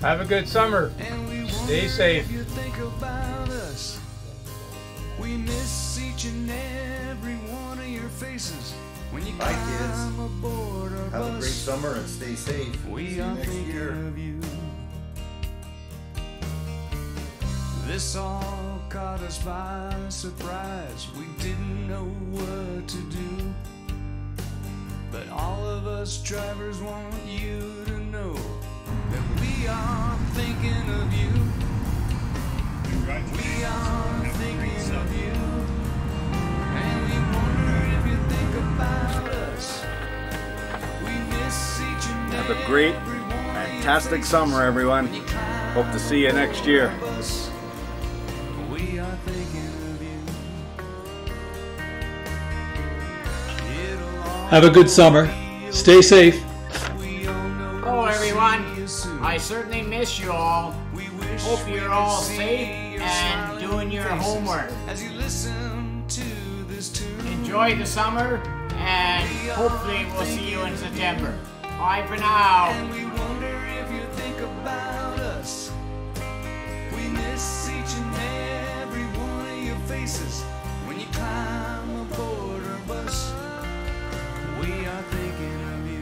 Have a good summer. Stay safe. You think about us. We miss each and every one of your faces when you Bye, kids. climb aboard our Have a bus. great summer and stay safe. See We you are next thinking year. of you. This all caught us by surprise. We didn't know what to do. But all of us drivers want you to know that we are thinking of you. We are thinking of you. And we wonder if you think about us. We miss each and Have a great, every one of your fantastic faces summer, everyone. when you climb Hope to see you next year. aboard our bus. We are thinking of you. It'll all Have a good summer. Stay safe. we all know Hello we'll everyone, see you soon. I certainly miss you all. We wish Hope we you're could all see safe your and smiling doing your faces homework. as you listen to this tune. Enjoy the summer and hopefully we'll see you in September. Bye for now. And we wonder if you think about us. We miss each and every one of your faces when you climb aboard our bus. We are thinking of you.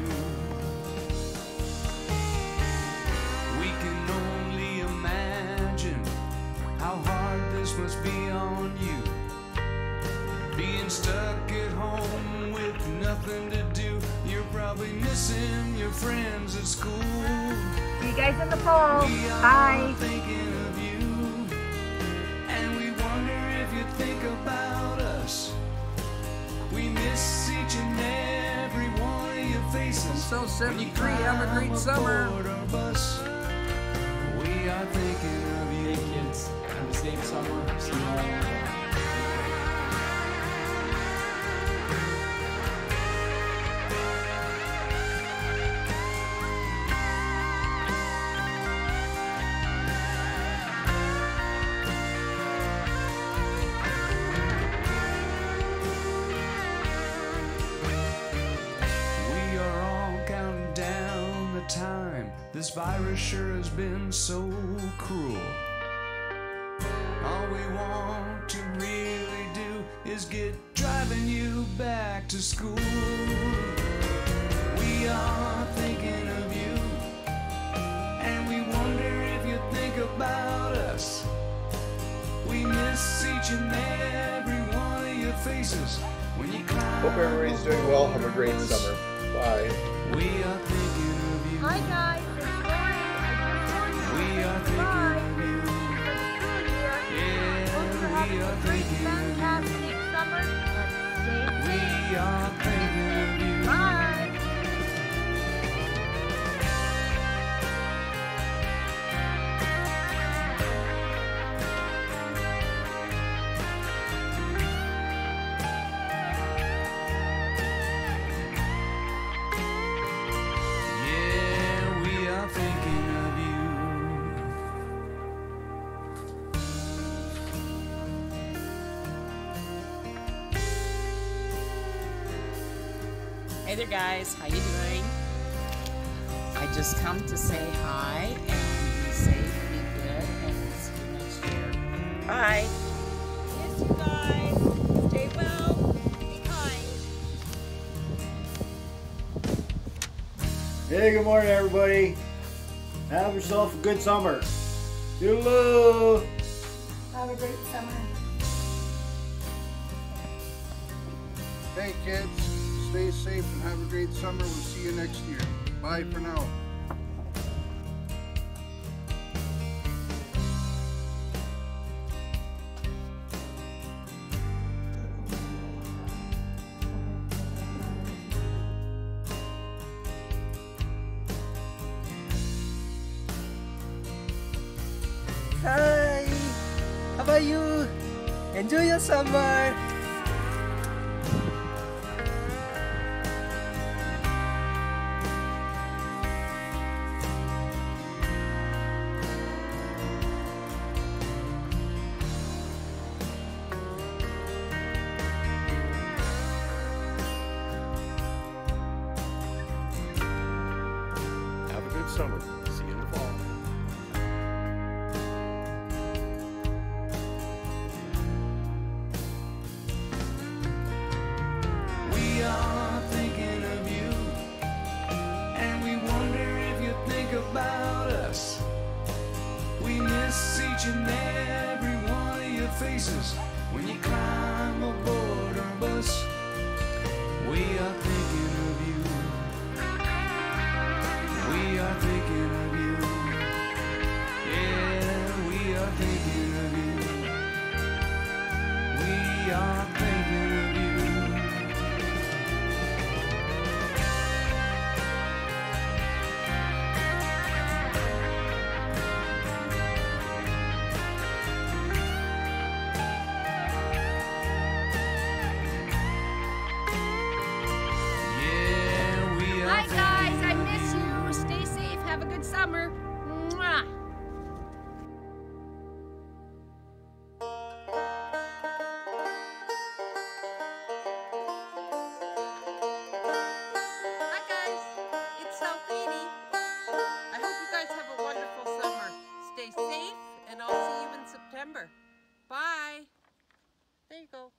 We can only imagine how hard this must be on you. Being stuck at home with nothing to do. You're probably missing your friends at school. See you guys in the fall. We are Bye. thinking of you, and we wonder if you think about us. We miss each and every one of your faces. So 73, have a great summer. Aboard our bus. We are thinking of you. Hey kids, have a safe summer. See you all in the fall. We are all counting down the time. This virus sure has been so cruel. All we want to really do is get driving you back to school. We are thinking of you, and we wonder if you think about us. We miss each and every one of your faces when you climb. Hope everybody's doing well. Have a great aboard our bus. summer. Bye. We are thinking of you. Hi guys, it's Lauren. We are thinking of you. Yeah, Hope you're we having are a great, thinking of you. fantastic summer. And stay We are thinking of you. safe. Bye. Yeah, we are thinking of you. Hey there guys, how you doing? I just come to say hi and be safe, be good, and see you next year. Bye. Miss you guys. Stay well. Be kind. Hey, good morning, everybody. Have yourself a good summer. Toodaloo. Have a great summer. Hey kids, stay safe and have a great summer. We'll see you next year. Bye for now. Hi. How about you? Enjoy your summer. Have a good summer. See you in the fall. and every one of your faces when you climb aboard our bus. We are thinking of you. We are thinking of you. Yeah, we are thinking of you. We are thinking of you. Hi guys, I miss you. Stay safe. Have a good summer. Mwah. Hi guys, it's Salfini. I hope you guys have a wonderful summer. Stay safe, and I'll see you in September. Bye. There you go.